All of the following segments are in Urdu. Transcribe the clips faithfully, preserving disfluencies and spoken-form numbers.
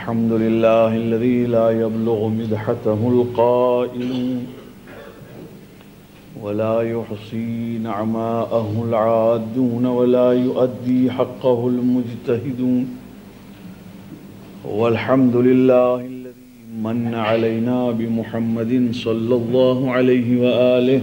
الحمد لله الذي لا يبلغ مدحته القائلون ولا يحصي نعماءه العادون ولا يؤدي حقه المجتهدون والحمد لله الذي من علينا بمحمد صلى الله عليه وآله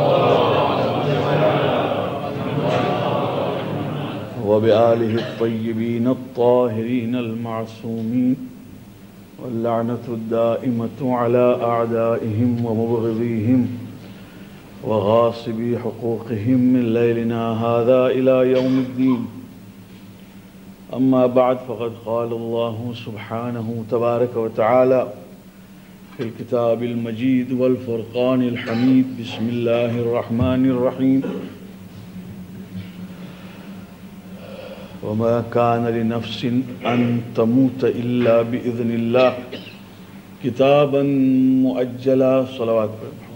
وبآله الطيبين الطاهرين المعصومين واللعنة الدائمة على أعدائهم ومبغضيهم وغاصبي حقوقهم من ليلنا هذا إلى يوم الدين. أما بعد فقد قال الله سبحانه تبارك وتعالى في الكتاب المجيد والفرقان الحميد بسم الله الرحمن الرحيم وما كان لنفس أن تموت إلا بإذن الله كتابا مؤجلا صلوات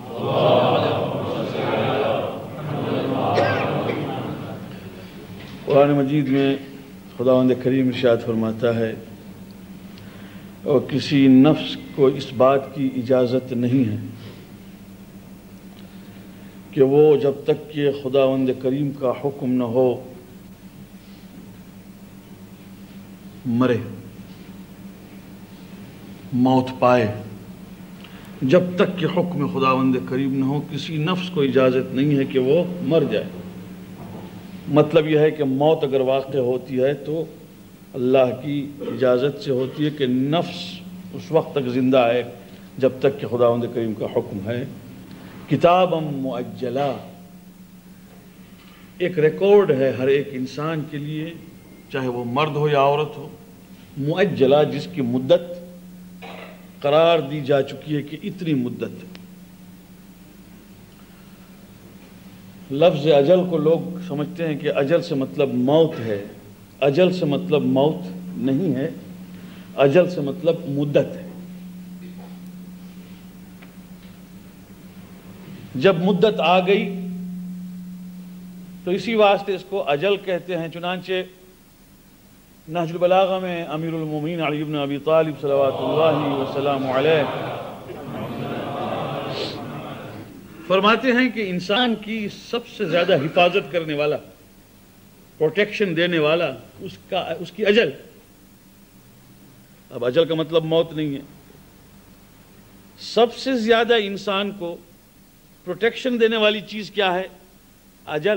قرآن مجید میں خداوند کریم ارشاد فرماتا ہے اور کسی نفس کو اس بات کی اجازت نہیں ہے کہ وہ جب تک کہ خداوند کریم کا حکم نہ ہو مرے، موت پائے. جب تک کہ حکم خداوند کریم نہ ہو کسی نفس کو اجازت نہیں ہے کہ وہ مر جائے. مطلب یہ ہے کہ موت اگر واقع ہوتی ہے تو اللہ کی اجازت سے ہوتی ہے کہ نفس اس وقت تک زندہ ہے جب تک کہ خداوند کریم کا حکم ہے. کتابا مؤجلا ایک ریکارڈ ہے ہر ایک انسان کے لیے، چاہے وہ مرد ہو یا عورت ہو، مؤجلا جس کی مدت قرار دی جا چکی ہے کہ اتنی مدت. لفظ اجل کو لوگ سمجھتے ہیں کہ اجل سے مطلب موت ہے. اجل سے مطلب موت نہیں ہے، اجل سے مطلب مدت ہے. جب مدت آ گئی تو اسی واسطے اس کو اجل کہتے ہیں. چنانچہ نہج البلاغہ میں امیر المومنین علی بن ابی طالب صلوات اللہ وسلام علیہ فرماتے ہیں کہ انسان کی سب سے زیادہ حفاظت کرنے والا، پروٹیکشن دینے والا اس کا اس کی اجل. اب اجل کا مطلب موت نہیں ہے. سب سے زیادہ انسان کو پروٹیکشن دینے والی چیز کیا ہے؟ اجل.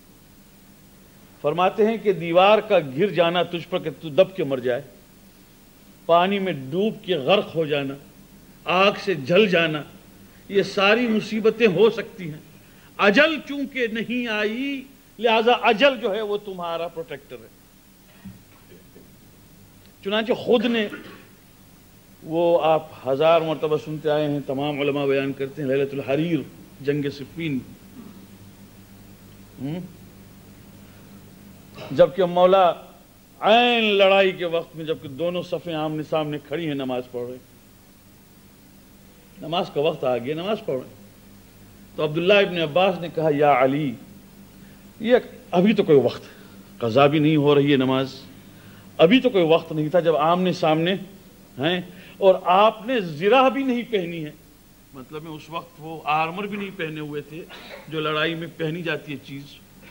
فرماتے ہیں کہ دیوار کا گر جانا تجھ پر کہ تو دب کے مر جائے، پانی میں ڈوب کے غرق ہو جانا، آگ سے جل جانا، یہ ساری مصیبتیں ہو سکتی ہیں. اجل چونکہ نہیں آئی لہذا اجل جو ہے وہ تمہارا پروٹیکٹر ہے. چنانچہ خود نے وہ آپ ہزار مرتبہ سنتے آئے ہیں، تمام علماء بیان کرتے ہیں، لیلۃ الحریر، جنگ صفین، جبکہ مولا عین لڑائی کے وقت میں جبکہ دونوں صفیں آمنے سامنے کھڑی ہیں نماز پڑھ رہے، نماز کا وقت آ گیا، نماز پڑھ رہے، تو عبداللہ ابن عباس نے کہا یا علی، یہ ابھی تو کوئی وقت، قضا بھی نہیں ہو رہی ہے نماز، ابھی تو کوئی وقت نہیں تھا جب آمنے سامنے ہیں اور آپ نے زرہ بھی نہیں پہنی ہے. مطلب میں اس وقت وہ آرمر بھی نہیں پہنے ہوئے تھے جو لڑائی میں پہنی جاتی ہے چیز.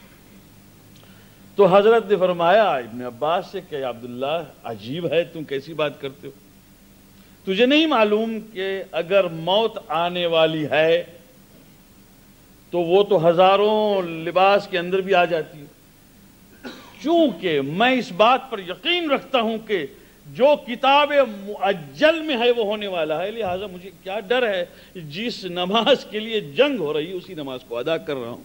تو حضرت نے فرمایا ابن عباس سے کہ عبداللہ عجیب ہے، تم کیسی بات کرتے ہو؟ تجھے نہیں معلوم کہ اگر موت آنے والی ہے تو وہ تو ہزاروں لباس کے اندر بھی آ جاتی ہے. چونکہ میں اس بات پر یقین رکھتا ہوں کہ جو کتاب مؤجل میں ہے وہ ہونے والا ہے، لہٰذا مجھے کیا ڈر ہے، جس نماز کے لیے جنگ ہو رہی ہے اسی نماز کو ادا کر رہا ہوں.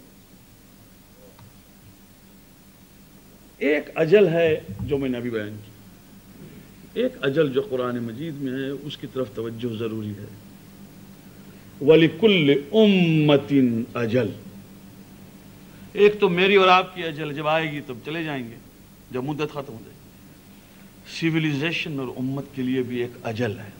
ایک اجل ہے جو میں نے ابھی بیان کی، ایک اجل جو قرآن مجید میں ہے اس کی طرف توجہ ضروری ہے. وَلِكُلِّ أُمَّةٍ اجل. ایک تو میری اور آپ کی اجل جب آئے گی تب چلے جائیں گے، جب مدت ختم ہو جائے گی. سیویلائزیشن اور امت کے لیے بھی ایک اجل ہے،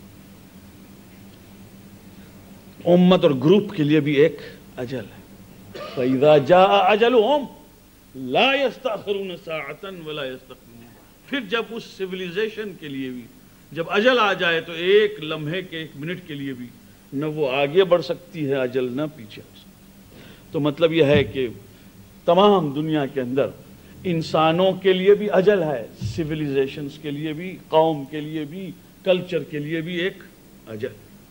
امت اور گروپ کے لیے بھی ایک اجل ہے. فَإِذَا جَاءَ أَجَلُهُمْ لا يستأخرون ساعة ولا يستقدمون. پھر جب اس سیویلائزیشن کے لیے بھی، جب اجل آ جائے تو ایک لمحے کے ایک منٹ کے لیے بھی نہ وہ آگے بڑھ سکتی ہے اجل، نہ پیچھے ہو سکتی۔ تو مطلب یہ ہے کہ تمام دنیا کے اندر انسانوں کے لیے بھی اجل ہے، سیویلائزیشنز کے لیے بھی، قوم کے لیے بھی، کلچر کے لیے بھی ایک اجل۔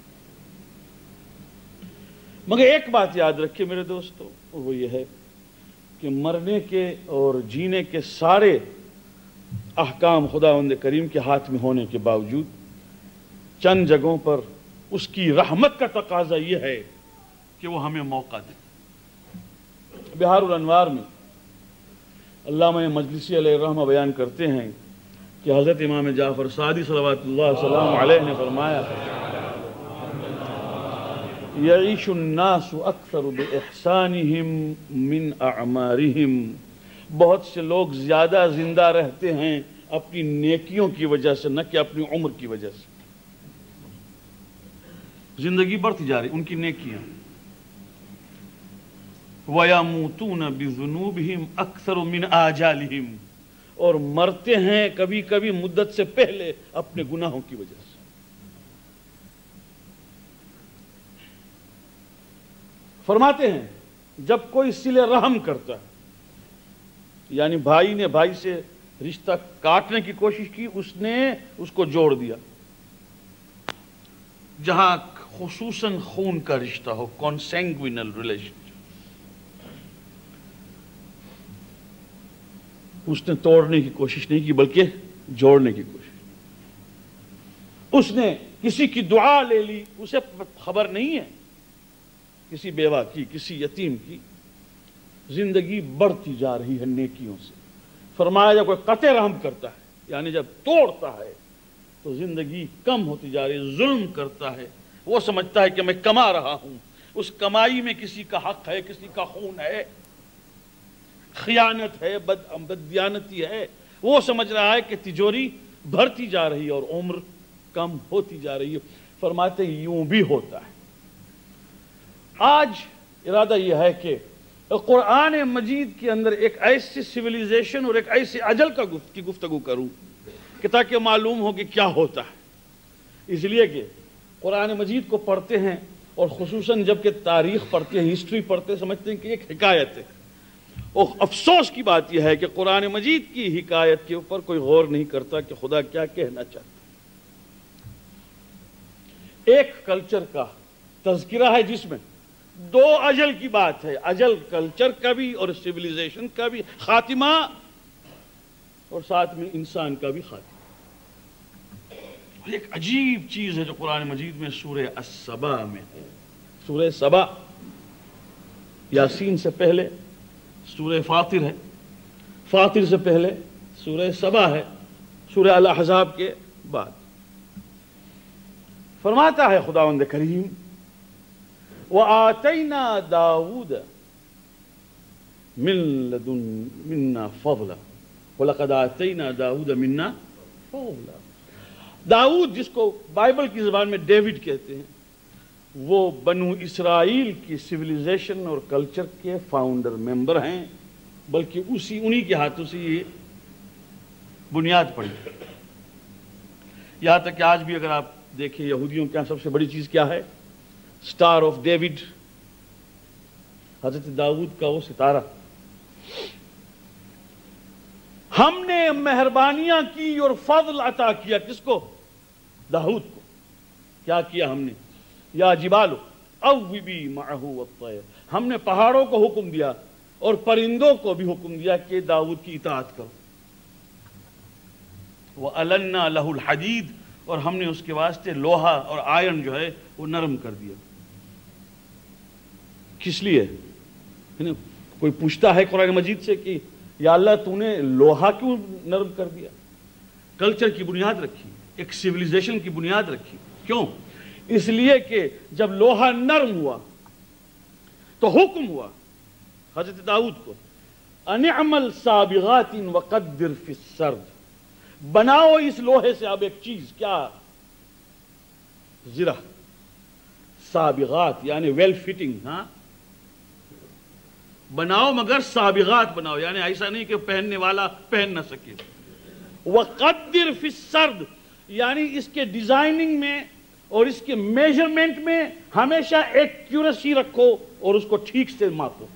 مگر ایک بات یاد رکھیے میرے دوستو، وہ یہ ہے کہ مرنے کے اور جینے کے سارے احکام خداوند کریم کے ہاتھ میں ہونے کے باوجود چند جگہوں پر اس کی رحمت کا تقاضا یہ ہے کہ وہ ہمیں موقع دے۔ بہار الانوار میں علامہ مجلسی علیہ الرحمہ بیان کرتے ہیں کہ حضرت امام جعفر صادق صلوات اللہ وسلام علیہ نے فرمایا یعیش الناس اکثر باحسانہم من اعمارہم، بہت سے لوگ زیادہ زندہ رہتے ہیں اپنی نیکیوں کی وجہ سے، نہ کہ اپنی عمر کی وجہ سے۔ زندگی بڑھتی جا رہی ان کی نیکیاں۔ وَيَمُوتُونَ بِذُنُوبِهِمْ أَكْثَرُ مِنْ آجَالِهِمْ، اور مرتے ہیں کبھی کبھی مدت سے پہلے اپنے گناہوں کی وجہ سے۔ فرماتے ہیں جب کوئی صلہ رحم کرتا ہے، یعنی بھائی نے بھائی سے رشتہ کاٹنے کی کوشش کی، اس نے اس کو جوڑ دیا، جہاں خصوصاً خون کا رشتہ ہو، کانسینگوینل ریلیشن، اس نے توڑنے کی کوشش نہیں کی بلکہ جوڑنے کی کوشش۔ اس نے کسی کی دعا لے لی، اسے خبر نہیں ہے، کسی بیوہ کی، کسی یتیم کی۔ زندگی بڑھتی جا رہی ہے نیکیوں سے۔ فرمایا جب کوئی قطع رحم کرتا ہے، یعنی جب توڑتا ہے، تو زندگی کم ہوتی جا رہی ہے، ظلم کرتا ہے، وہ سمجھتا ہے کہ میں کما رہا ہوں، اس کمائی میں کسی کا حق ہے، کسی کا خون ہے، خیانت ہے، بد بددیانتی ہے، وہ سمجھ رہا ہے کہ تجوری بڑھتی جا رہی ہے اور عمر کم ہوتی جا رہی ہے۔ فرماتے ہیں یوں بھی ہوتا ہے۔ آج ارادہ یہ ہے کہ قرآن مجید کے اندر ایک ایسی سیویلائزیشن اور ایک ایسی اجل کا گفت کی گفتگو کروں کہ تاکہ معلوم ہو کہ کیا ہوتا ہے۔ اس لیے کہ قرآن مجید کو پڑھتے ہیں اور خصوصاً جب کہ تاریخ پڑھتے ہیں، ہسٹری پڑھتے ہیں، سمجھتے ہیں کہ ایک حکایت ہے، اور افسوس کی بات یہ ہے کہ قرآن مجید کی حکایت کے اوپر کوئی غور نہیں کرتا کہ خدا کیا کہنا چاہتا۔ ایک کلچر کا تذکرہ ہے جس میں دو اجل کی بات ہے، اجل کلچر کا بھی اور سیویلائزیشن کا بھی خاتمہ، اور ساتھ میں انسان کا بھی خاتمہ۔ ایک عجیب چیز ہے جو قرآن مجید میں سورہ السبا میں ہے۔ سورہ سبا یاسین سے پہلے سورہ فاطر ہے، فاطر سے پہلے سورہ سبا ہے، سورہ الاحزاب کے بعد۔ فرماتا ہے خداوند کریم وَآتَيْنَا دَاوُودَ مِن لَدُن مِنَّا فَضْلًا وَلَقَدْ آتَيْنَا دَاوُودَ مِنَّا فَضْلًا۔ داؤد جس کو بائبل کی زبان میں ڈیوڈ کہتے ہیں، وہ بنو اسرائیل کی سیویلائزیشن اور کلچر کے فاؤنڈر ممبر ہیں، بلکہ اسی انہی کے ہاتھوں سے یہ بنیاد پڑی۔ یہاں تک کہ آج بھی اگر آپ دیکھیں یہودیوں کے یہاں سب سے بڑی چیز کیا ہے؟ سٹار آف ڈیوڈ، حضرت داؤد کا وہ ستارہ۔ ہم نے مہربانیاں کی اور فضل عطا کیا، کس کو؟ داؤد کو۔ کیا کیا ہم نے؟ یا جبال اوبی معہ والطیر، ہم نے پہاڑوں کو حکم دیا اور پرندوں کو بھی حکم دیا کہ داؤد کی اطاعت کرو۔ وَأَلَنَّا لَهُ الْحَدِيدِ، اور ہم نے اس کے واسطے لوہا اور آئرن جو ہے وہ نرم کر دیا۔ کس لیے؟ کوئی پوچھتا ہے قرآن مجید سے کہ یا اللہ تو نے لوہا کیوں نرم کر دیا؟ کلچر کی بنیاد رکھی، ایک سیویلائزیشن کی بنیاد رکھی۔ کیوں؟ اس لیے کہ جب لوہا نرم ہوا تو حکم ہوا حضرت داؤد کو ان اعمل سابغات وقدر فی السرد، بناؤ اس لوہے سے اب ایک چیز، کیا؟ زرہ، سابغات یعنی ویل فٹنگ، ہاں بناؤ مگر سابغات بناؤ، یعنی ایسا نہیں کہ پہننے والا پہن نہ سکے۔ وقدر فی السرد، یعنی اس کے ڈیزائننگ میں اور اس کے میجرمنٹ میں ہمیشہ ایکیوریسی رکھو اور اس کو ٹھیک سے ماپو.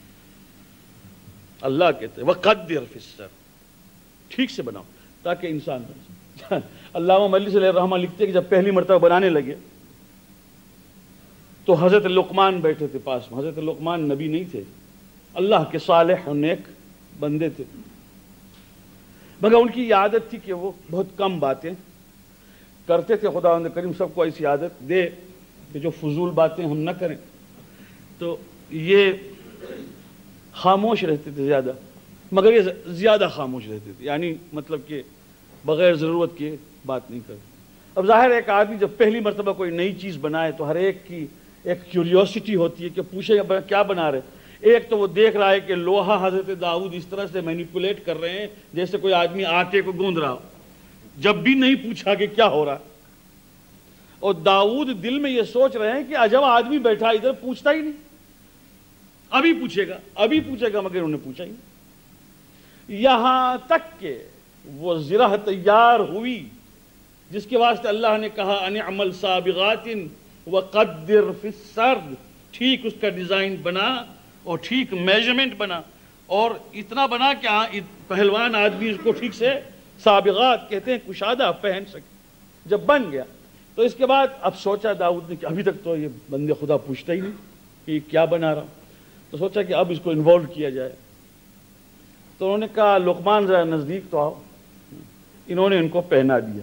اللہ کہتے ہیں وَقَدِّرْ فِي السَّرْدِ، ٹھیک سے بناؤ تاکہ انسان بن. علامہ مجلسی علیہ الرحمہ لکھتے ہیں کہ جب پہلی مرتبہ بنانے لگے تو حضرت لقمان بیٹھے تھے پاس میں. حضرت لقمان نبی نہیں تھے، اللہ کے صالح اور نیک بندے تھے، مگر ان کی عادت تھی کہ وہ بہت کم باتیں کرتے تھے. خداوند کریم سب کو ایسی عادت دے کہ جو فضول باتیں ہم نہ کریں. تو یہ خاموش رہتے تھے زیادہ، مگر یہ زیادہ خاموش رہتے تھے، یعنی مطلب کہ بغیر ضرورت کے بات نہیں کرتے. اب ظاہر ہے ایک آدمی جب پہلی مرتبہ کوئی نئی چیز بنائے تو ہر ایک کی ایک کیوریوسٹی ہوتی ہے کہ پوچھے کیا بنا رہے. ایک تو وہ دیکھ رہا ہے کہ لوہا حضرت داؤد اس طرح سے مینیپولیٹ کر رہے ہیں جیسے کوئی آدمی آٹے کو گوندھ رہا ہو، جب بھی نہیں پوچھا کہ کیا ہو رہا. اور داؤد دل میں یہ سوچ رہے ہیں کہ عجب آدمی بیٹھا ادھر پوچھتا ہی نہیں، ابھی پوچھے گا ابھی پوچھے گا مگر انہوں نے پوچھا ہی نہیں. یہاں تک کہ وہ زرہ تیار ہوئی جس کے واسطے اللہ نے کہا ان اعمل سابغات وقدر فی السرد، ٹھیک اس کا ڈیزائن بنا اور ٹھیک میجرمنٹ بنا اور اتنا بنا کہ پہلوان آدمی اس کو ٹھیک سے سابغات کہتے ہیں کشادہ پہن سکے. جب بن گیا تو اس کے بعد اب سوچا داؤد نے کہ ابھی تک تو یہ بندے خدا پوچھتا ہی نہیں کہ یہ کیا بنا رہا. تو سوچا کہ اب اس کو انوالو کیا جائے. تو انہوں نے کہا لقمان ذرا نزدیک تو آؤ. انہوں نے ان کو پہنا دیا.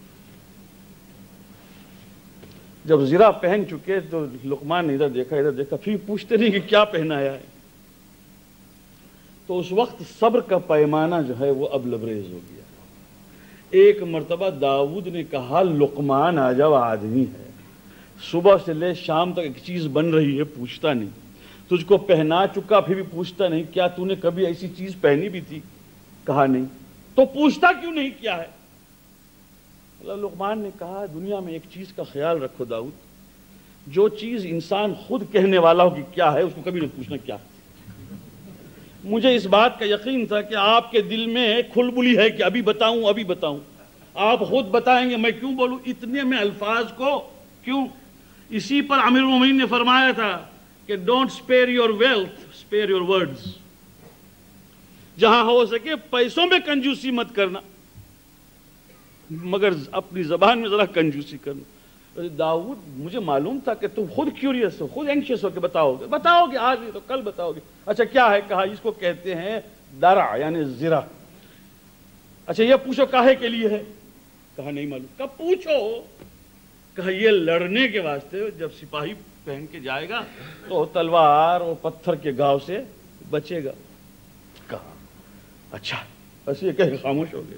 جب زرہ پہن چکے تو لقمان نے ادھر دیکھا ادھر دیکھا، پھر پوچھتے نہیں کہ کیا پہنایا ہے. تو اس وقت صبر کا پیمانہ جو ہے وہ اب لبریز ہو گیا. ایک مرتبہ داؤد نے کہا لقمان آ جاؤ، آدمی ہے صبح سے لے شام تک ایک چیز بن رہی ہے پوچھتا نہیں، تجھ کو پہنا چکا پھر بھی پوچھتا نہیں، کیا تو نے کبھی ایسی چیز پہنی بھی تھی؟ کہا نہیں. تو پوچھتا کیوں نہیں کیا ہے؟ لقمان نے کہا دنیا میں ایک چیز کا خیال رکھو داؤد، جو چیز انسان خود کہنے والا ہو کہ کیا ہے اس کو کبھی نہ پوچھنا کیا ہے. مجھے اس بات کا یقین تھا کہ آپ کے دل میں کھلبلی ہے کہ ابھی بتاؤں ابھی بتاؤں، آپ خود بتائیں گے میں کیوں بولوں اتنے میں الفاظ کو کیوں. اسی پر امیر المومنین نے فرمایا تھا کہ don't spare your wealth spare your words. جہاں ہو سکے پیسوں میں کنجوسی مت کرنا مگر اپنی زبان میں ذرا کنجوسی کرنا. داؤد مجھے معلوم تھا کہ تم خود کیوریس ہو، خود اینکشیس ہو کہ بتاؤ گے بتاؤ گے آج نہیں تو کل بتاؤ گے. اچھا کیا ہے؟ کہا اس کو کہتے ہیں درع یعنی زرہ. اچھا یہ پوچھو کاہے کے لیے ہے؟ کہا نہیں معلوم. کہا پوچھو. کہا یہ لڑنے کے واسطے، جب سپاہی پہن کے جائے گا تو تلوار اور پتھر کے گھاؤ سے بچے گا. کہا اچھا، بس یہ کہہ خاموش ہو گئے.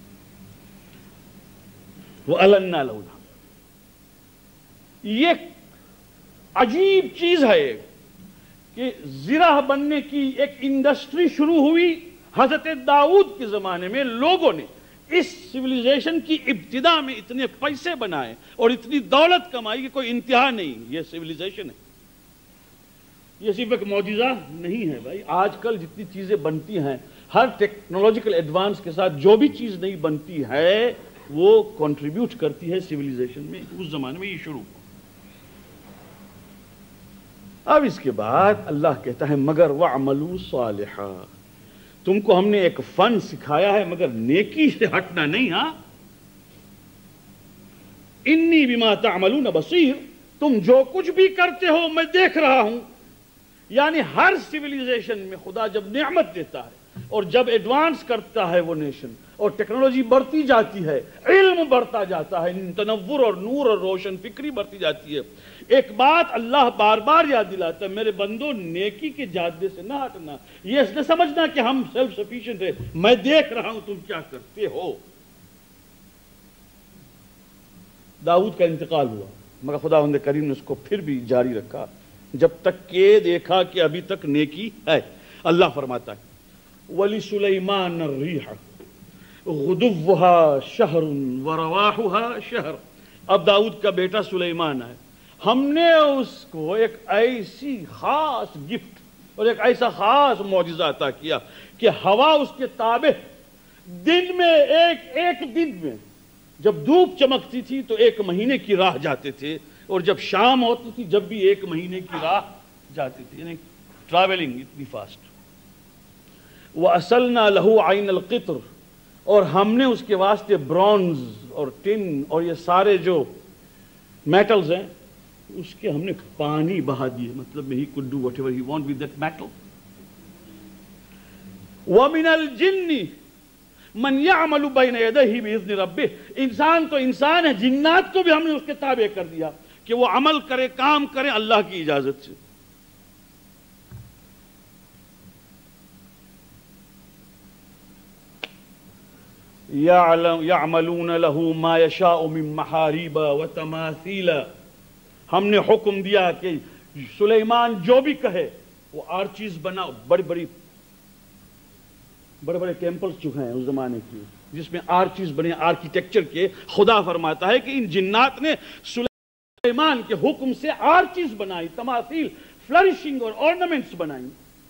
وَأَلَنَّا لَهُ. یہ عجیب چیز ہے کہ زرہ بننے کی ایک انڈسٹری شروع ہوئی حضرت داؤد کے زمانے میں. لوگوں نے اس سیویلائزیشن کی ابتدا میں اتنے پیسے بنائے اور اتنی دولت کمائی کہ کوئی انتہا نہیں. یہ سیویلائزیشن ہے، یہ صرف ایک معجزہ نہیں ہے بھائی. آج کل جتنی چیزیں بنتی ہیں ہر ٹیکنالوجیکل ایڈوانس کے ساتھ جو بھی چیز نہیں بنتی ہے وہ کنٹریبیوٹ کرتی ہے سیویلائزیشن میں. اس زمانے میں یہ شروع. اب اس کے بعد اللہ کہتا ہے مگر وَعْمَلُوا صَالِحًا، تم کو ہم نے ایک فن سکھایا ہے مگر نیکی سے ہٹنا نہیں. ہاں انی بما تعملون بصیر، تم جو کچھ بھی کرتے ہو میں دیکھ رہا ہوں. یعنی ہر سیویلائزیشن میں خدا جب نعمت دیتا ہے اور جب ایڈوانس کرتا ہے وہ نیشن اور ٹیکنالوجی بڑھتی جاتی ہے، علم بڑھتا جاتا ہے، تنور اور نور اور روشن فکری بڑھتی جاتی ہے، ایک بات اللہ بار بار یاد دلاتا ہے میرے بندو نیکی کے جادے سے نہ ہٹنا. یہ اس نے سمجھنا کہ ہم سیلف سفیشینٹ ہے، میں دیکھ رہا ہوں تم کیا کرتے ہو. داؤد کا انتقال ہوا مگر خداوند کریم نے اس کو پھر بھی جاری رکھا جب تک کہ دیکھا کہ ابھی تک نیکی ہے. اللہ فرماتا ہے وَلِسُلَيْمَانَ الرِّيحَ غُدُوُّهَا شَهْرٌ وَرَوَاحُهَا شَهْرٌ. اب داؤد کا بیٹا سلیمان ہے، ہم نے اس کو ایک ایسی خاص گفٹ اور ایک ایسا خاص معجزہ عطا کیا کہ ہوا اس کے تابع دن میں ایک ایک دن میں جب دھوپ چمکتی تھی تو ایک مہینے کی راہ جاتے تھے، اور جب شام ہوتی تھی جب بھی ایک مہینے کی راہ جاتی تھی، یعنی ٹریولنگ اتنی فاسٹ۔ وَأَسَلْنَا لَهُ عَيْنَ الْقِطْرِ، اور ہم نے اس کے واسطے برونز اور ٹن اور یہ سارے جو میٹلز ہیں اس کے ہم نے پانی بہا دیے، مطلب he could do whatever he want with that metal۔ وَمِنَ الْجِنِّ مَنْ يَعْمَلُ بَيْنَ يَدَيْهِ بِإِذْنِ رَبِّهِ، انسان تو انسان ہے، جنات کو بھی ہم نے اس کے تابع کر دیا کہ وہ عمل کرے، کام کرے اللہ کی اجازت سے۔ يَعْمَلُونَ لَهُ مَا يَشَاءُ مِن مَحَارِيبَ وَتَمَاثِيلَ، ہم نے حکم دیا کہ سلیمان جو بھی کہے وہ آرچیز بنا، بڑی بڑی بڑے بڑے ٹیمپلز جو ہیں اس زمانے کی جس میں آرچیز بنے، آرکیٹیکچر کے، خدا فرماتا ہے کہ ان جنات نے سلیمان کے حکم سے آرچیز بنائی، تماثیل، فلرشنگ اور آرنامنٹس بنائی۔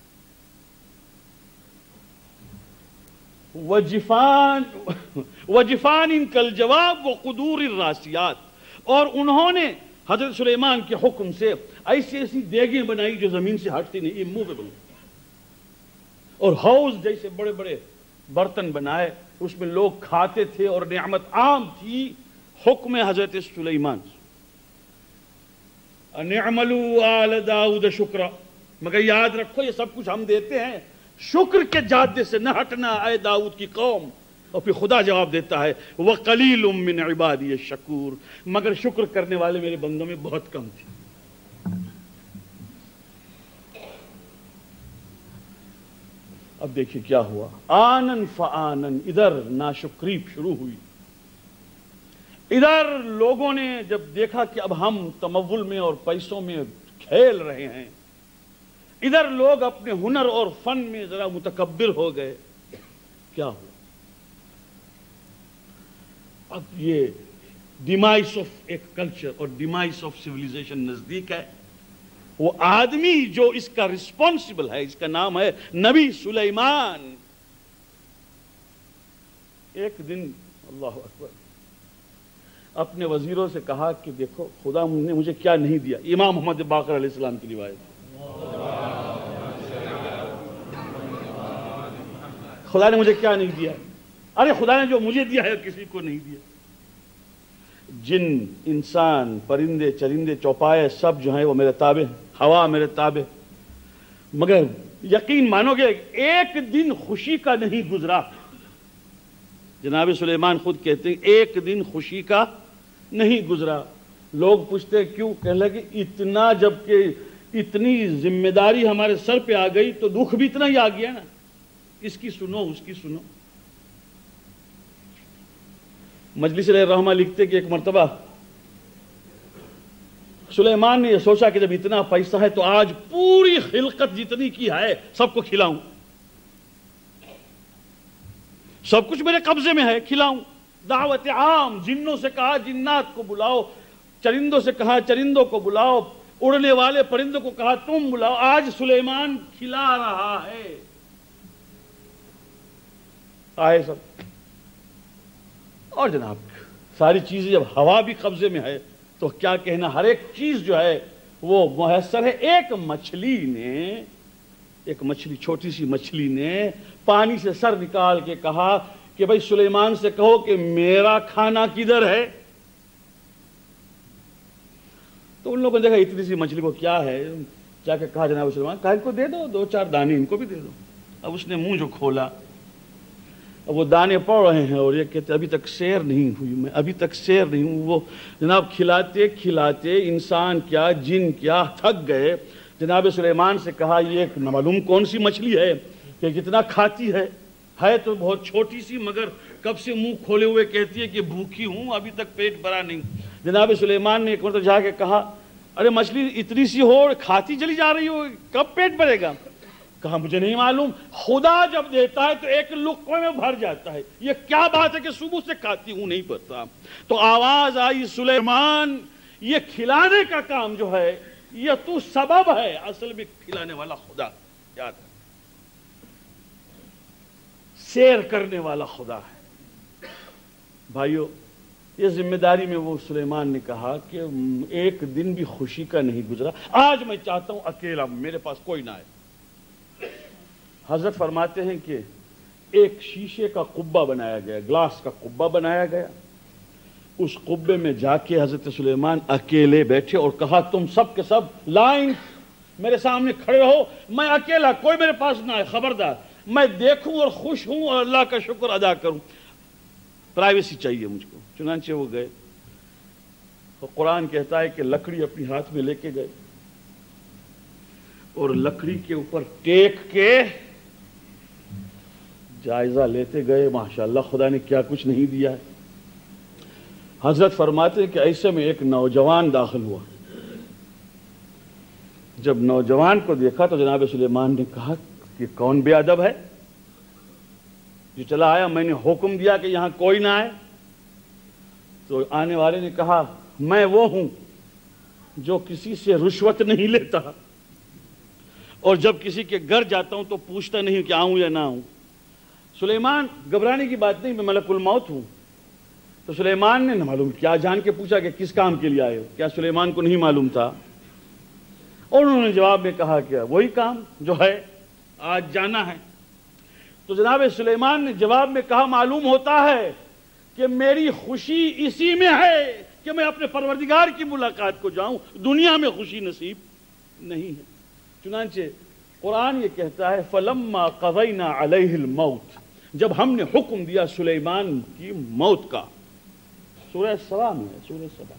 وجفان وجفان کالجواب وقدور الراسیات، اور انہوں نے حضرت سلیمان کے حکم سے ایسی ایسی دیگیں بنائی جو زمین سے ہٹتی نہیں، اموویبل، اور حوض جیسے بڑے بڑے برتن بنائے، اس میں لوگ کھاتے تھے اور نعمت عام تھی حکم حضرت سلیمان۔ ان اعملوا آل داؤد شکرا، مگر یاد رکھو یہ سب کچھ ہم دیتے ہیں، شکر کے جادے سے نہ ہٹنا اے داؤد کی قوم۔ اور پھر خدا جواب دیتا ہے وَقَلِيلٌ مِّنْ عِبَادِيَ الشَّكُورُ، مگر شکر کرنے والے میرے بندوں میں بہت کم تھے۔ اب دیکھیں کیا ہوا، آنن فآنن، ادھر ناشکری شروع ہوئی۔ ادھر لوگوں نے جب دیکھا کہ اب ہم تمول میں اور پیسوں میں کھیل رہے ہیں، ادھر لوگ اپنے ہنر اور فن میں ذرا متکبر ہو گئے، کیا ہوا؟ اب یہ ڈیمائس آف ایک کلچر اور ڈیمائس آف سیویلائزیشن نزدیک ہے۔ وہ آدمی جو اس کا رسپانسبل ہے، اس کا نام ہے نبی سلیمان، ایک دن اللہ اکبر اپنے وزیروں سے کہا کہ دیکھو خدا نے مجھے کیا نہیں دیا۔ امام محمد باقر علیہ السلام کی روایت، خدا نے مجھے کیا نہیں دیا؟ ارے خدا نے جو مجھے دیا ہے کسی کو نہیں دیا۔ جن، انسان، پرندے، چرندے، چوپائے سب جو ہیں وہ میرے تابع ہیں، ہوا میرے تابع، مگر یقین مانو گے ایک دن خوشی کا نہیں گزرا۔ جناب سلیمان خود کہتے ہیں ایک دن خوشی کا نہیں گزرا۔ لوگ پوچھتے کیوں؟ کہنے لگے اتنا، جب کہ اتنی ذمہ داری ہمارے سر پہ آ گئی تو دکھ بھی اتنا ہی آ گیا نا، اس کی سنو اس کی سنو۔ مجلس علیہ الرحمہ لکھتے کہ ایک مرتبہ سلیمان نے یہ سوچا کہ جب اتنا پیسہ ہے تو آج پوری خلقت جتنی کی ہے سب کو کھلاؤں، سب کچھ میرے قبضے میں ہے، کھلاؤں۔ دعوت عام، جنوں سے کہا جنات کو بلاؤ، چرندوں سے کہا چرندوں کو بلاؤ، اڑنے والے پرندوں کو کہا تم بلاؤ، آج سلیمان کھلا رہا ہے۔ آئے سب، اور جناب ساری چیزیں جب ہوا بھی قبضے میں ہے تو کیا کہنا، ہر ایک چیز جو ہے وہ میسر ہے۔ ایک مچھلی نے، ایک مچھلی، چھوٹی سی مچھلی نے پانی سے سر نکال کے کہا کہ بھائی سلیمان سے کہو کہ میرا کھانا کدھر ہے؟ تو ان لوگوں نے دیکھا اتنی سی مچھلی کو کیا ہے، جا کے کہا جناب سلیمان کہا ان کو دے دو، دو چار دانے ان کو بھی دے دو۔ اب اس نے منہ جو کھولا، اب وہ دانے پڑ رہے ہیں اور یہ کہتے ابھی تک سیر نہیں ہوئی، میں ابھی تک سیر نہیں ہوں۔ وہ جناب کھلاتے کھلاتے انسان کیا جن کیا تھک گئے۔ جناب سلیمان سے کہا یہ معلوم کون سی مچھلی ہے کہ کتنا کھاتی ہے، ہے تو بہت چھوٹی سی مگر کب سے منہ کھولے ہوئے کہتی ہے کہ بھوکی ہوں، ابھی تک پیٹ بھرا نہیں۔ جناب سلیمان نے ایک مرتبہ جا کے کہا ارے مچھلی اتنی سی ہو اور کھاتی چلی جا رہی ہو، کب پیٹ بھرے گا؟ کہا مجھے نہیں معلوم، خدا جب دیتا ہے تو ایک لقمے میں بھر جاتا ہے، یہ کیا بات ہے کہ صبح سے کھاتی ہوں نہیں پتا۔ تو آواز آئی سلیمان یہ کھلانے کا کام جو ہے یہ تو سبب ہے، اصل میں کھلانے والا خدا، یاد ہے، سیر کرنے والا خدا ہے۔ بھائیو یہ ذمہ داری میں وہ سلیمان نے کہا کہ ایک دن بھی خوشی کا نہیں گزرا، آج میں چاہتا ہوں اکیلا، میرے پاس کوئی نہ آئے۔ حضرت فرماتے ہیں کہ ایک شیشے کا قبہ بنایا گیا، گلاس کا قبہ بنایا گیا، اس قبے میں جا کے حضرت سلیمان اکیلے بیٹھے اور کہا تم سب کے سب لائن میرے سامنے کھڑے ہو، میں اکیلا، کوئی میرے پاس نہ آئے، خبردار میں دیکھوں اور خوش ہوں اور اللہ کا شکر ادا کروں، پرائیویسی چاہیے مجھ کو۔ چنانچہ وہ گئے، اور قرآن کہتا ہے کہ لکڑی اپنی ہاتھ میں لے کے گئے اور لکڑی کے اوپر ٹیک کے جائزہ لیتے گئے، ماشاءاللہ خدا نے کیا کچھ نہیں دیا ہے۔ حضرت فرماتے ہیں کہ ایسے میں ایک نوجوان داخل ہوا، جب نوجوان کو دیکھا تو جناب سلیمان نے کہا کہ کون بے ادب ہے جو چلا آیا، میں نے حکم دیا کہ یہاں کوئی نہ آئے۔ تو آنے والے نے کہا میں وہ ہوں جو کسی سے رشوت نہیں لیتا، اور جب کسی کے گھر جاتا ہوں تو پوچھتا نہیں کہ آؤں یا نہ آؤں۔ سلیمان، گھبرانے کی بات نہیں، میں ملک الموت ہوں۔ تو سلیمان نے نہ معلوم کیا جان کے پوچھا کہ کس کام کے لیے آئے ہو، کیا سلیمان کو نہیں معلوم تھا؟ اور انہوں نے جواب میں کہا کہ وہی کام جو ہے آج جانا ہے۔ تو جناب سلیمان نے جواب میں کہا معلوم ہوتا ہے کہ میری خوشی اسی میں ہے کہ میں اپنے پروردگار کی ملاقات کو جاؤں، دنیا میں خوشی نصیب نہیں ہے۔ چنانچہ قرآن یہ کہتا ہے فَلَمَّا قَضَيْنَا عَلَيْهِ الْمَوْتِ، جب ہم نے حکم دیا سلیمان کی موت کا، سورہ سبا میں ہے، سورہ سبا،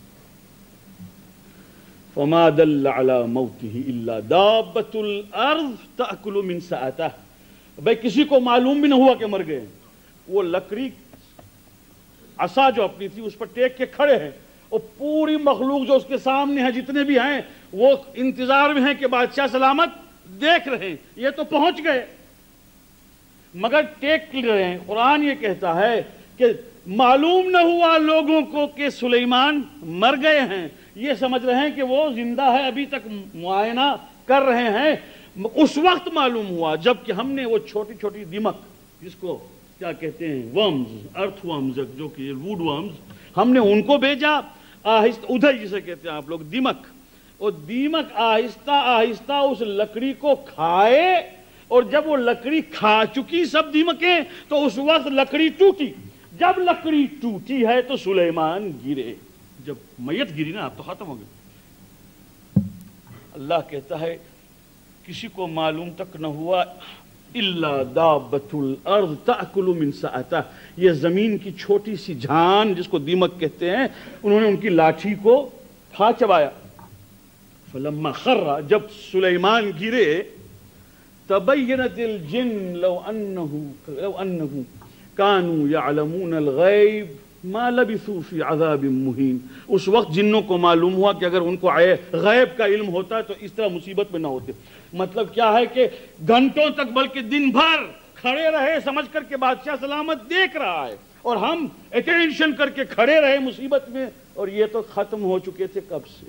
فَمَا دَلَّ عَلَى مَوْتِهِ إِلَّا دَابَّةُ الْأَرْضِ تَأْكُلُ مِنْ سَأَتَهِ، بھئی کسی کو معلوم بھی نہ ہوا کہ مر گئے۔ وہ لکڑی عصا جو اپنی تھی اس پر ٹیک کے کھڑے ہیں، اور پوری مخلوق جو اس کے سامنے ہے جتنے بھی ہیں وہ انتظار میں ہیں کہ بادشاہ سلامت دیکھ رہے ہیں، یہ تو پہنچ گئے مگر ٹیک رہے ہیں۔ قرآن یہ کہتا ہے کہ معلوم نہ ہوا لوگوں کو کہ سلیمان مر گئے ہیں، یہ سمجھ رہے ہیں کہ وہ زندہ ہے، ابھی تک معائنہ کر رہے ہیں۔ اس وقت معلوم ہوا جب کہ ہم نے وہ چھوٹی چھوٹی دیمک، جس کو کیا کہتے ہیں ورمز، ارتھ ورمز جو کہ ووڈ ورمز، ہم نے ان کو بھیجا آہستہ، ادھر جسے کہتے ہیں آپ لوگ دیمک، اور دیمک آہستہ آہستہ اس لکڑی کو کھائے، اور جب وہ لکڑی کھا چکی سب دیمکیں تو اس وقت لکڑی ٹوٹی۔ جب لکڑی ٹوٹی ہے تو سلیمان گرے، جب میت گری نا اب تو ختم ہو گئے۔ اللہ کہتا ہے کسی کو معلوم تک نہ ہوا الا دابۃ الارض تاکل من سأتہ، یہ زمین کی چھوٹی سی جھان جس کو دیمک کہتے ہیں، انہوں نے ان کی لاٹھی کو کھا چبایا۔ فلما خر، جب سلیمان گرے، تبینت الجن لو انه لو انه كانوا يعلمون الغیب ما لبثوا في عذاب مہین، اس وقت جنوں کو معلوم ہوا کہ اگر ان کو غیب کا علم ہوتا ہے تو اس طرح مصیبت میں نہ ہوتے۔ مطلب کیا ہے کہ گھنٹوں تک بلکہ دن بھر کھڑے رہے سمجھ کر کے بادشاہ سلامت دیکھ رہا ہے، اور ہم اٹینشن کر کے کھڑے رہے مصیبت میں، اور یہ تو ختم ہو چکے تھے کب سے۔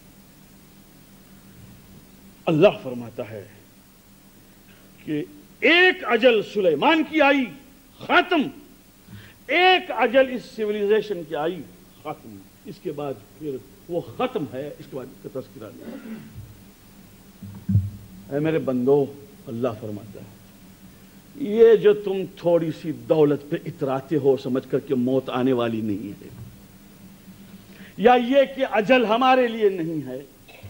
اللہ فرماتا ہے کہ ایک اجل سلیمان کی آئی، ختم، ایک اجل اس سیویلائزیشن کی آئی، ختم، اس کے بعد پھر وہ ختم ہے، اس کے بعد اس کا تذکرہ نہیں۔ اے میرے بندو، اللہ فرماتا ہے یہ جو تم تھوڑی سی دولت پہ اتراتے ہو سمجھ کر کہ موت آنے والی نہیں ہے، یا یہ کہ اجل ہمارے لیے نہیں ہے،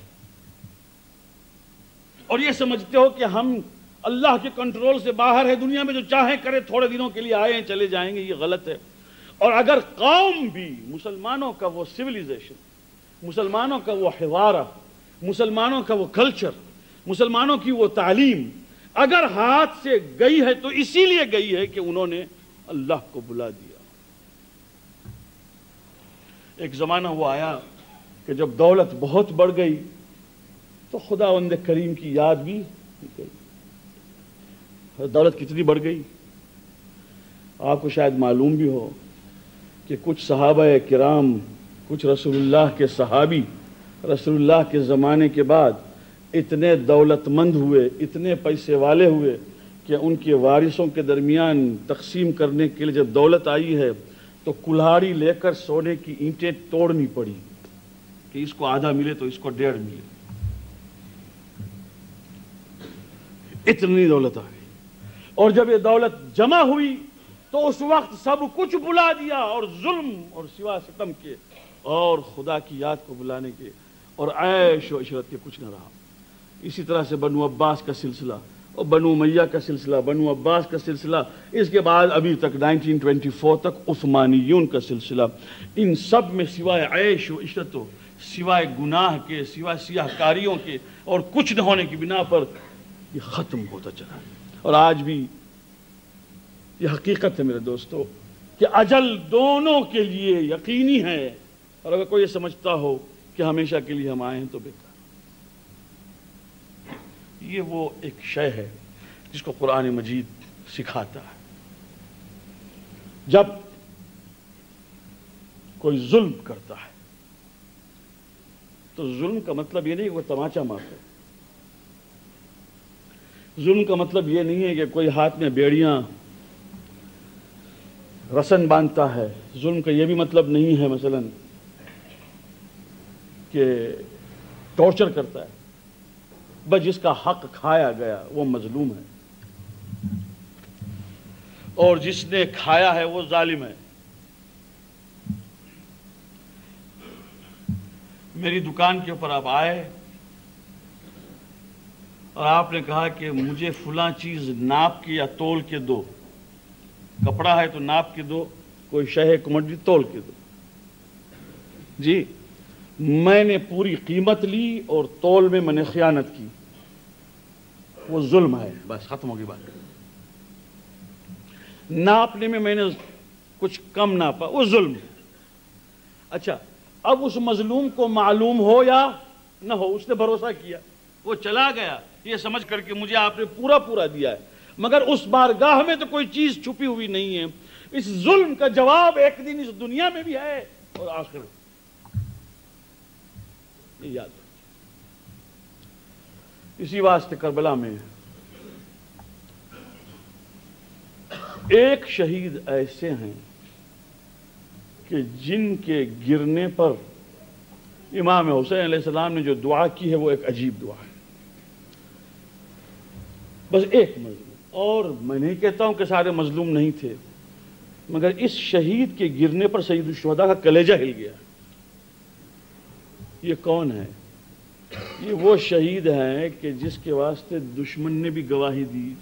اور یہ سمجھتے ہو کہ ہم اللہ کے کنٹرول سے باہر ہے، دنیا میں جو چاہیں کرے، تھوڑے دنوں کے لیے آئے ہیں چلے جائیں گے، یہ غلط ہے۔ اور اگر قوم بھی، مسلمانوں کا وہ سیویلائزیشن، مسلمانوں کا وہ حوارہ، مسلمانوں کا وہ کلچر، مسلمانوں کی وہ تعلیم اگر ہاتھ سے گئی ہے تو اسی لیے گئی ہے کہ انہوں نے اللہ کو بلا دیا۔ ایک زمانہ وہ آیا کہ جب دولت بہت بڑھ گئی تو خداوند کریم کی یاد بھی گئی۔ دولت کتنی بڑھ گئی آپ کو شاید معلوم بھی ہو کہ کچھ صحابہ کرام، کچھ رسول اللہ کے صحابی رسول اللہ کے زمانے کے بعد اتنے دولت مند ہوئے، اتنے پیسے والے ہوئے کہ ان کے وارثوں کے درمیان تقسیم کرنے کے لیے جب دولت آئی ہے تو کلہاڑی لے کر سونے کی اینٹیں توڑنی پڑی کہ اس کو آدھا ملے تو اس کو ڈیڑھ ملے. اتنی دولت آ گئی. اور جب یہ دولت جمع ہوئی تو اس وقت سب کچھ بلا دیا اور ظلم اور سوا ستم کے اور خدا کی یاد کو بلانے کے اور عیش و عشرت کے کچھ نہ رہا. اسی طرح سے بنو عباس کا سلسلہ اور بنو امیہ کا سلسلہ، بنو عباس کا سلسلہ، اس کے بعد ابھی تک نائنٹین ٹوینٹی فور تک عثمانیون کا سلسلہ. ان سب میں سوائے عیش و عشرت و سوائے گناہ کے، سوائے سیاہ کاریوں کے اور کچھ نہ ہونے کی بنا پر یہ ختم ہوتا چلا. اور آج بھی یہ حقیقت ہے میرے دوستو کہ اجل دونوں کے لیے یقینی ہے. اور اگر کوئی یہ سمجھتا ہو کہ ہمیشہ کے لیے ہم آئے ہیں تو بیکار. یہ وہ ایک شے ہے جس کو قرآن مجید سکھاتا ہے. جب کوئی ظلم کرتا ہے تو ظلم کا مطلب یہ نہیں کہ وہ تماچا مارتا ہے. ظلم کا مطلب یہ نہیں ہے کہ کوئی ہاتھ میں بیڑیاں رسن باندھتا ہے. ظلم کا یہ بھی مطلب نہیں ہے مثلا کہ ٹارچر کرتا ہے. بس جس کا حق کھایا گیا وہ مظلوم ہے اور جس نے کھایا ہے وہ ظالم ہے. میری دکان کے اوپر آپ آئے اور آپ نے کہا کہ مجھے فلاں چیز ناپ کے یا تول کے دو. کپڑا ہے تو ناپ کے دو، کوئی شے کموڈٹی تول کے دو. جی میں نے پوری قیمت لی اور تول میں میں نے خیانت کی، وہ ظلم ہے. بس ختم ہوگی بات. ناپنے میں میں نے کچھ کم ناپا، وہ ظلم ہے. اچھا اب اس مظلوم کو معلوم ہو یا نہ ہو، اس نے بھروسہ کیا، وہ چلا گیا یہ سمجھ کر کے مجھے آپ نے پورا پورا دیا ہے، مگر اس بارگاہ میں تو کوئی چیز چھپی ہوئی نہیں ہے. اس ظلم کا جواب ایک دن اس دنیا میں بھی ہے اور آخرت. یہ یاد رکھیں. اسی واسطے کربلا میں ایک شہید ایسے ہیں کہ جن کے گرنے پر امام حسین علیہ السلام نے جو دعا کی ہے وہ ایک عجیب دعا ہے. بس ایک مظلوم، اور میں نہیں کہتا ہوں کہ سارے مظلوم نہیں تھے، مگر اس شہید کے گرنے پر سید الشہداء کا کلیجہ ہل گیا. یہ کون ہے؟ یہ وہ شہید ہیں کہ جس کے واسطے دشمن نے بھی گواہی دی.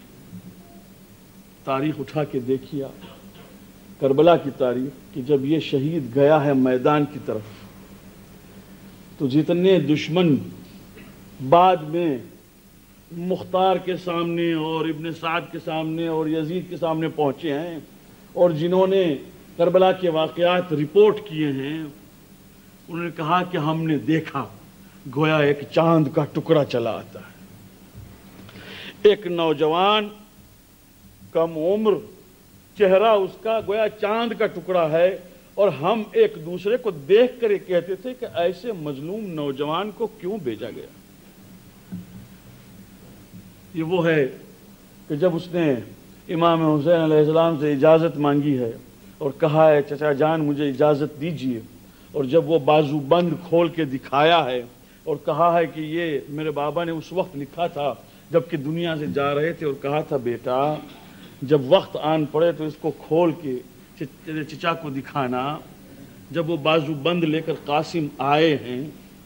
تاریخ اٹھا کے دیکھیا کربلا کی تاریخ کہ جب یہ شہید گیا ہے میدان کی طرف تو جتنے دشمن بعد میں مختار کے سامنے اور ابن سعد کے سامنے اور یزید کے سامنے پہنچے ہیں اور جنہوں نے کربلا کے واقعات رپورٹ کیے ہیں، انہوں نے کہا کہ ہم نے دیکھا گویا ایک چاند کا ٹکڑا چلا آتا ہے. ایک نوجوان کم عمر، چہرہ اس کا گویا چاند کا ٹکڑا ہے، اور ہم ایک دوسرے کو دیکھ کر یہ کہتے تھے کہ ایسے مظلوم نوجوان کو کیوں بھیجا گیا. یہ وہ ہے کہ جب اس نے امام حسین علیہ السلام سے اجازت مانگی ہے اور کہا ہے چچا جان مجھے اجازت دیجیے، اور جب وہ بازو بند کھول کے دکھایا ہے اور کہا ہے کہ یہ میرے بابا نے اس وقت لکھا تھا جب کہ دنیا سے جا رہے تھے، اور کہا تھا بیٹا جب وقت آن پڑے تو اس کو کھول کے چچا کو دکھانا. جب وہ بازو بند لے کر قاسم آئے ہیں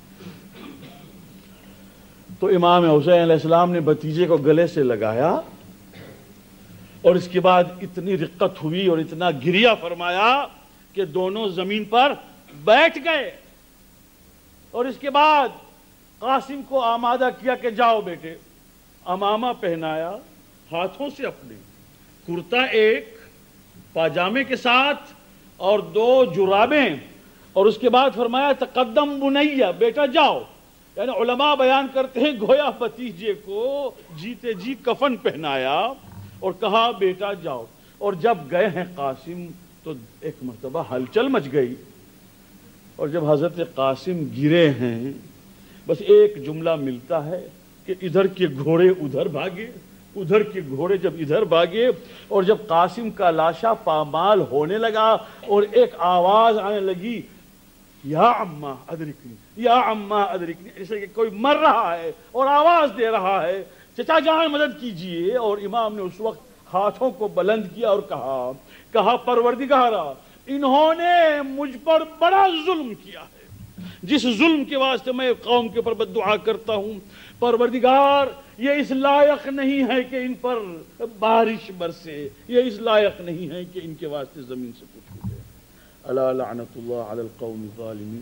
تو امام حسین علیہ السلام نے بھتیجے کو گلے سے لگایا اور اس کے بعد اتنی رقت ہوئی اور اتنا گریہ فرمایا کہ دونوں زمین پر بیٹھ گئے. اور اس کے بعد قاسم کو آمادہ کیا کہ جاؤ بیٹے. امامہ پہنایا ہاتھوں سے اپنے، کرتا ایک پاجامے کے ساتھ اور دو جرابیں، اور اس کے بعد فرمایا تقدم بنیا، بیٹا جاؤ. یعنی علماء بیان کرتے ہیں گویا بھتیجے کو جیتے جی کفن پہنایا اور کہا بیٹا جاؤ. اور جب گئے ہیں قاسم تو ایک مرتبہ ہلچل مچ گئی، اور جب حضرت قاسم گرے ہیں بس ایک جملہ ملتا ہے کہ ادھر کے گھوڑے ادھر بھاگے ادھر کے گھوڑے جب ادھر بھاگے اور جب قاسم کا لاشا پامال ہونے لگا اور ایک آواز آنے لگی یا عمّا ادرکنی یا عمّا ادرکنی، جیسے کہ کوئی مر رہا ہے اور آواز دے رہا ہے چچا جان مدد کیجئے، اور امام نے اس وقت ہاتھوں کو بلند کیا اور کہا کہا پروردگارا انہوں نے مجھ پر بڑا ظلم کیا ہے، جس ظلم کے واسطے میں قوم کے اوپر بد دعا کرتا ہوں، پروردگار یہ اس لائق نہیں ہے کہ ان پر بارش برسے، یہ اس لائق نہیں ہے کہ ان کے واسطے زمین سے کچھ ہو جائے۔ الا لعنت اللہ علی القوم الظالمین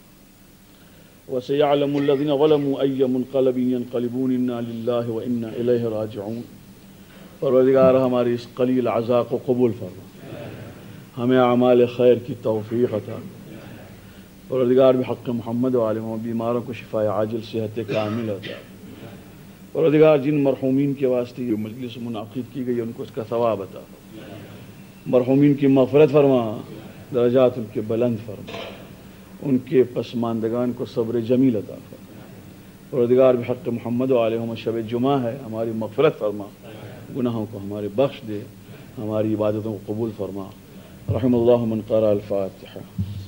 وسيعلم الذين ظلموا أي منقلب ينقلبون إنا لله وإنا إليه راجعون۔ پروردگار ہماری اس قلیل عزا کو قبول فرما، ہمیں اعمال خیر کی توفیق عطا، پروردگار بحق محمد وعلہ وسلم بیماروں کو شفاء عاجل صحت کامل عطا، پروردگار جن مرحومین کے واسطے یہ مجلس منعقد کی گئی ان کو اس کا ثواب عطا، مرحومین کی مغفرت فرما، درجات ان کے بلند فرما، ان کے پسماندگان کو صبر جمیل عطا فرما، پروردگار بحق محمد وعلہ وسلم شب جمعہ ہے، ہماری مغفرت فرما، گناہوں کو ہمارے بخش دے، ہماری عبادتوں کو قبول فرما۔ رحم اللہ من قرأ الفاتحہ۔